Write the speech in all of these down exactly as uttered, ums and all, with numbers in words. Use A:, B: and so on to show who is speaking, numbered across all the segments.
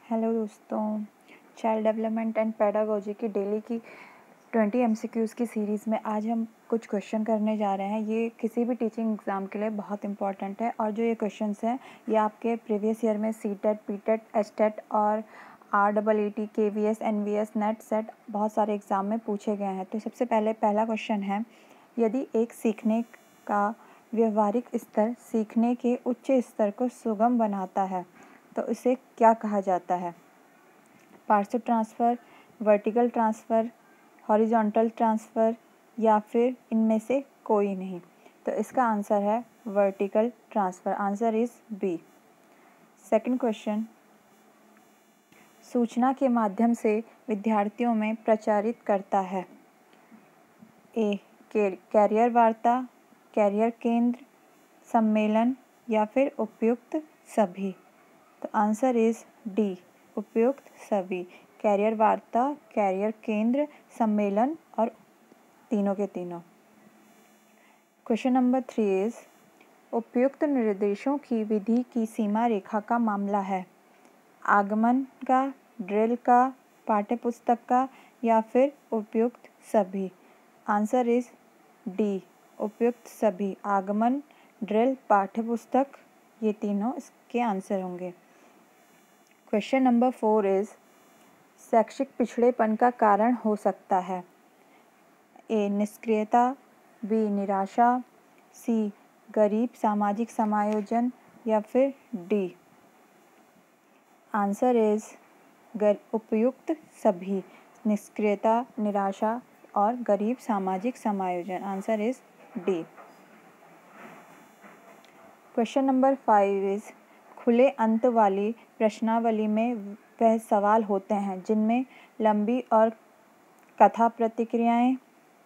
A: Hello दोस्तों, child development and pedagogy की daily की ट्वेंटी एमसीक्यूज़ की सीरीज़ में आज हम कुछ क्वेश्चन करने जा रहे हैं। ये किसी भी टीचिंग एग्ज़ाम के लिए बहुत इंपॉर्टेंट है और जो ये क्वेश्चंस हैं ये आपके प्रीवियस ईयर में C TET, P TET, H TET और R double E T, K V S, N V S, NET, SET बहुत सारे एग्ज़ाम में पूछे गए हैं। तो सबसे पहले पहला क्वेश्चन है, यदि एक सीखने का व्यवहारिक स्तर सीखने के उच्च स्तर को सुगम बनाता है तो इसे क्या कहा जाता है? पार्श्व transfer, vertical transfer, horizontal transfer या फिर इनमें से कोई नहीं। तो इसका आंसर है vertical transfer. Answer is B. Second question, सूचना के माध्यम से विद्यार्थियों में प्रचारित करता है। ए कैरियर वार्ता, कैरियर केंद्र, सम्मेलन या फिर उपयुक्त सभी। तो आंसर इज़ डी, उपयुक्त सभी। कैरियर वार्ता, कैरियर केंद्र, सम्मेलन और तीनों के तीनों। क्वेश्चन नंबर थ्री इज़, उपयुक्त निर्देशों की विधि की सीमा रेखा का मामला है। आगमन का, ड्रिल का, पाठ्यपुस्तक का या फिर उपयुक्त सभी। आंसर इज़ डी, उपयुक्त सभी। आगमन, ड्रिल, पाठ्यपुस्तक ये तीनों इसके आंसर होंगे। क्वेश्चन नंबर फोर इज़, शैक्षिक पिछड़ेपन का कारण हो सकता है। ए निष्क्रियता, बी निराशा, सी गरीब सामाजिक समायोजन या फिर डी। आंसर इज़ उपयुक्त सभी। निष्क्रियता, निराशा और गरीब सामाजिक समायोजन। Answer is D. Question number five is, खुले अंत वाली प्रश्नावली में वह सवाल होते हैं जिनमें लंबी और कथा प्रतिक्रियाएं,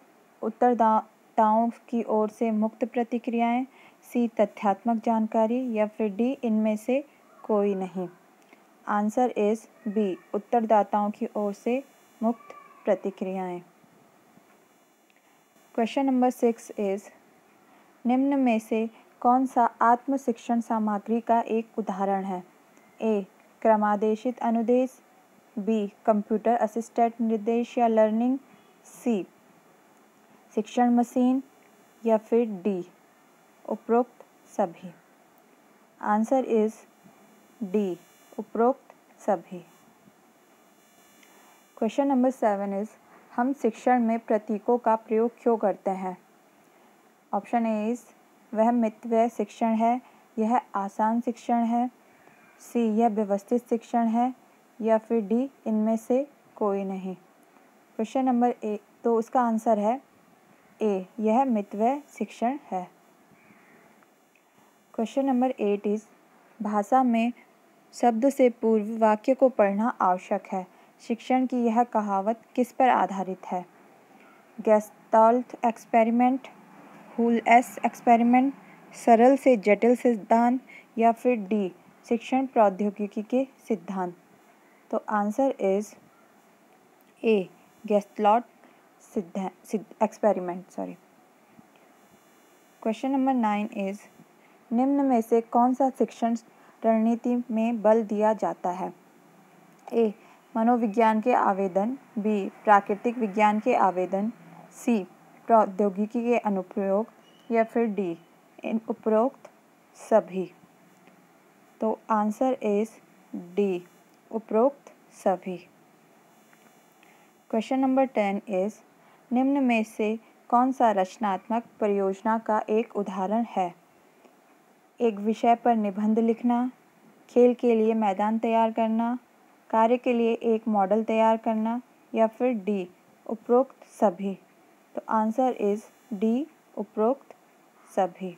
A: उत्तरदाताओं की ओर से मुक्त प्रतिक्रियाएं, सी तथ्यात्मक जानकारी या फिर डी इनमें से कोई नहीं। आंसर इज़ बी, उत्तरदाताओं की ओर से मुक्त प्रतिक्रियाएं। क्वेश्चन नंबर सिक्स इज़, निम्न में से कौन सा आत्म शिक्षण सामग्री का एक उदाहरण है? ए क्रमादेशित अनुदेश, बी कंप्यूटर असिस्टेड निर्देश या लर्निंग, सी शिक्षण मशीन या फिर डी उपरोक्त सभी। आंसर इज़ डी, उपरोक्त सभी। क्वेश्चन नंबर सेवन इज़, हम शिक्षण में प्रतीकों का प्रयोग क्यों करते हैं? ऑप्शन ए इज़, वह मितव्यय शिक्षण है, यह आसान शिक्षण है, सी यह व्यवस्थित शिक्षण है या फिर डी इनमें से कोई नहीं। क्वेश्चन नंबर ए, तो उसका आंसर है ए, यह मितव्यय शिक्षण है। क्वेश्चन नंबर एट इज़, भाषा में शब्द से पूर्व वाक्य को पढ़ना आवश्यक है। शिक्षण की यह कहावत किस पर आधारित है? गेस्टाल्ट एक्सपेरिमेंट, हुल-एस एक्सपेरिमेंट, सरल से जटिल सिद्धांत या फिर डी शिक्षण प्रौद्योगिकी के सिद्धांत। तो आंसर इज़ ए, गेस्टाल्ट सिद्धांत experiment sorry. Question number nine is, निम्न में से कौन सा शिक्षण रणनीति में बल दिया जाता है? ए मनोविज्ञान के आवेदन, बी प्राकृतिक विज्ञान के आवेदन, सी प्रौद्योगिकी के अनुप्रयोग या फिर डी इन उपरोक्त सभी। तो आंसर इज़ डी, उपरोक्त सभी। क्वेश्चन नंबर टेन इज़, निम्न में से कौन सा रचनात्मक परियोजना का एक उदाहरण है? एक विषय पर निबंध लिखना, खेल के लिए मैदान तैयार करना, कार्य के लिए एक मॉडल तैयार करना या फिर डी उपरोक्त सभी। तो आंसर इज़ डी, उपरोक्त सभी।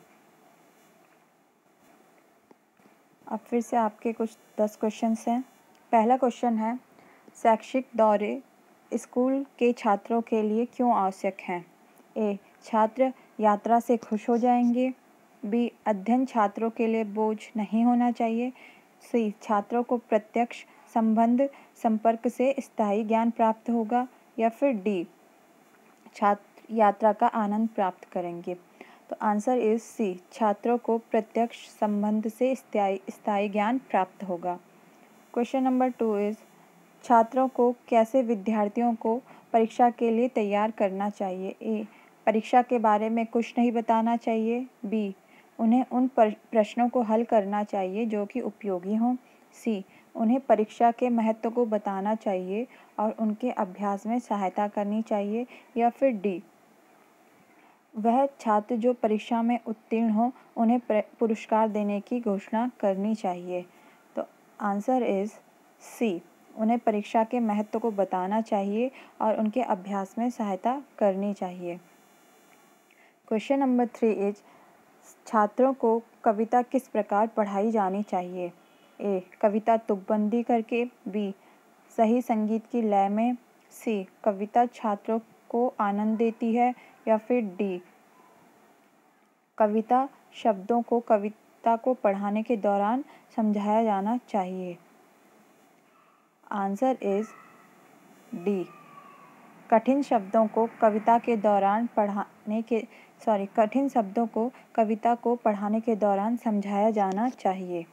A: अब फिर से आपके कुछ दस क्वेश्चंस हैं। पहला क्वेश्चन है, शैक्षिक दौरे स्कूल के छात्रों के लिए क्यों आवश्यक हैं? ए छात्र यात्रा से खुश हो जाएंगे, बी अध्ययन छात्रों के लिए बोझ नहीं होना चाहिए, सी छात्रों को प्रत्यक्ष संबंध संपर्क से स्थायी ज्ञान प्राप्त होगा या फिर डी छात्र यात्रा का आनंद प्राप्त करेंगे। तो आंसर इज सी, छात्रों को प्रत्यक्ष संबंध से स्थायी स्थायी ज्ञान प्राप्त होगा। क्वेश्चन नंबर टू इज़ छात्रों को कैसे विद्यार्थियों को परीक्षा के लिए तैयार करना चाहिए। ए, परीक्षा के बारे में कुछ नहीं बताना चाहिए। बी, उन्हें उन प्रश्नों को हल करना चाहिए जो कि उपयोगी हों। सी, उन्हें परीक्षा के महत्व को बताना चाहिए और उनके अभ्यास में सहायता करनी चाहिए। या फिर डी, वह छात्र जो परीक्षा में उत्तीर्ण हो उन्हें पुरस्कार देने की घोषणा करनी चाहिए। तो आंसर इज़ सी, उन्हें परीक्षा के महत्व को बताना चाहिए और उनके अभ्यास में सहायता करनी चाहिए। क्वेश्चन नंबर थ्री इज छात्रों को कविता किस प्रकार पढ़ाई जानी चाहिए। ए, कविता तुकबंदी करके। बी, सही संगीत की लय में। सी, कविता छात्रों को आनंद देती है। या फिर डी, कविता शब्दों को कविता को पढ़ाने के दौरान समझाया जाना चाहिए। आंसर इज डी, कठिन शब्दों को कविता के दौरान पढ़ाने के सॉरी कठिन शब्दों को कविता को पढ़ाने के दौरान समझाया जाना चाहिए।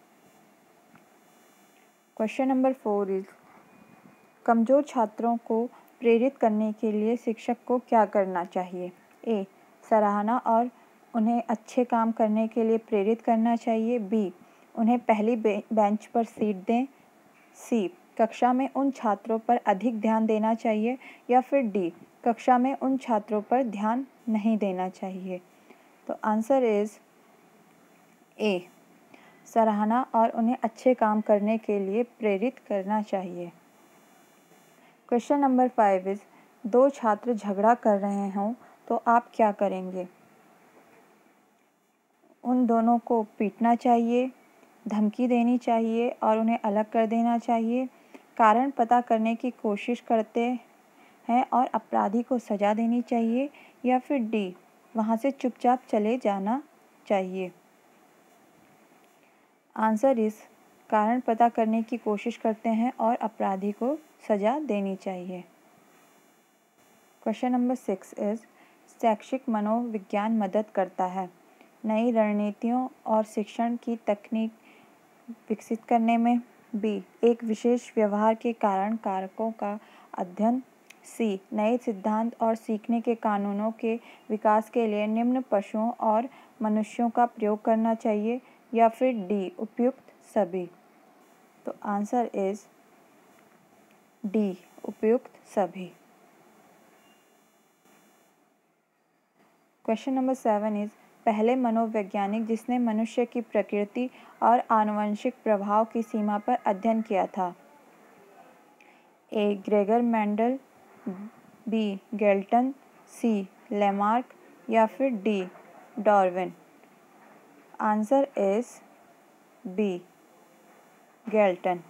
A: क्वेश्चन नंबर फोर इज कमज़ोर छात्रों को प्रेरित करने के लिए शिक्षक को क्या करना चाहिए। ए, सराहना और उन्हें अच्छे काम करने के लिए प्रेरित करना चाहिए। बी, उन्हें पहली बेंच पर सीट दें। सी, कक्षा में उन छात्रों पर अधिक ध्यान देना चाहिए। या फिर डी, कक्षा में उन छात्रों पर ध्यान नहीं देना चाहिए। तो आंसर इज़ ए, सराहना और उन्हें अच्छे काम करने के लिए प्रेरित करना चाहिए। क्वेश्चन नंबर फाइव इज़ दो छात्र झगड़ा कर रहे हों तो आप क्या करेंगे। उन दोनों को पीटना चाहिए, धमकी देनी चाहिए और उन्हें अलग कर देना चाहिए, कारण पता करने की कोशिश करते हैं और अपराधी को सज़ा देनी चाहिए। या फिर डी, वहाँ से चुपचाप चले जाना चाहिए। आंसर इस कारण पता करने की कोशिश करते हैं और अपराधी को सज़ा देनी चाहिए। क्वेश्चन नंबर सिक्स इज़ शैक्षिक मनोविज्ञान मदद करता है नई रणनीतियों और शिक्षण की तकनीक विकसित करने में। बी, एक विशेष व्यवहार के कारण कारकों का अध्ययन। सी, नए सिद्धांत और सीखने के कानूनों के विकास के लिए निम्न पशुओं और मनुष्यों का प्रयोग करना चाहिए। या फिर डी, उपयुक्त सभी। तो आंसर इज डी, उपयुक्त सभी। क्वेश्चन नंबर सेवन इज पहले मनोवैज्ञानिक जिसने मनुष्य की प्रकृति और आनुवंशिक प्रभाव की सीमा पर अध्ययन किया था। A, Gregor Mendel. B, Galton. C, Lamarck. या फिर D, Darwin. Answer is B, Galton.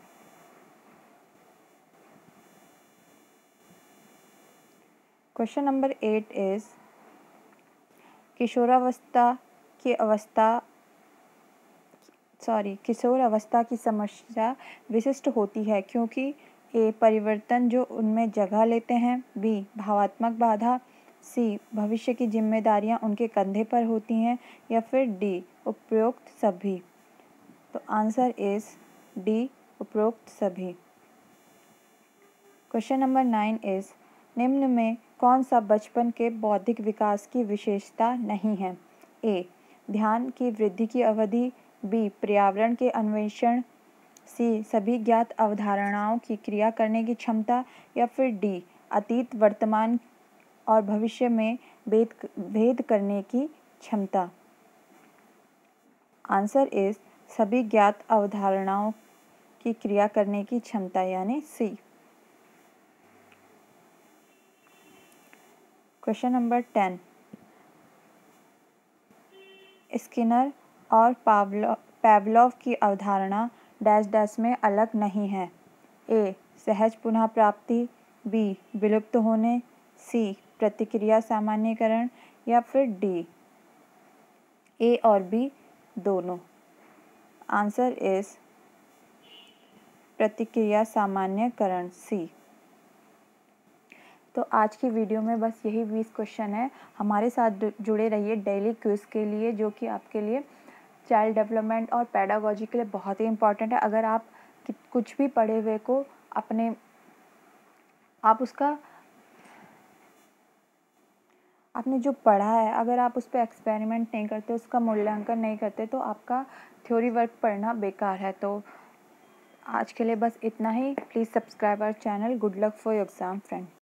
A: Question number eight is किशोरावस्था की अवस्था सॉरी किशोर अवस्था की समस्या विशिष्ट होती है क्योंकि ए, परिवर्तन जो उनमें जगह लेते हैं। बी, भावात्मक बाधा। सी, भविष्य की जिम्मेदारियां उनके कंधे पर होती हैं। या फिर डी, उपरोक्त सभी। तो आंसर इज डी, उपरोक्त सभी। क्वेश्चन नंबर नाइन इज निम्न में कौन सा बचपन के बौद्धिक विकास की विशेषता नहीं है। ए, ध्यान की वृद्धि की अवधि। बी, पर्यावरण के अन्वेषण। सी, सभी ज्ञात अवधारणाओं की क्रिया करने की क्षमता। या फिर डी, अतीत, वर्तमान और भविष्य में भेद भेद करने की क्षमता। आंसर इज सभी ज्ञात अवधारणाओं की क्रिया करने की क्षमता यानी C. Question number ten Skinner और पावलो पैवलोव की अवधारणा डैश डैश में अलग नहीं है। ए, सहज पुनः प्राप्ति। बी, विलुप्त होने। सी, प्रतिक्रिया सामान्यीकरण। या फिर डी, ए और बी दोनों। आंसर इज प्रतिक्रिया सामान्यीकरण सी। तो आज की वीडियो में बस यही बीस क्वेश्चन है। हमारे साथ जुड़े रहिए डेली क्विज के लिए जो कि आपके लिए चाइल्ड डेवलपमेंट और पैडागॉजी के लिए बहुत ही इंपॉर्टेंट है। अगर आप कि कुछ भी पढ़े हुए को अपने आप उसका आपने जो पढ़ा है अगर आप उस पर एक्सपेरिमेंट नहीं करते, उसका मूल्यांकन नहीं करते, तो आपका थ्योरी वर्क पढ़ना बेकार है। तो आज के लिए बस इतना ही। Please subscribe our channel. Good luck for your exam friend.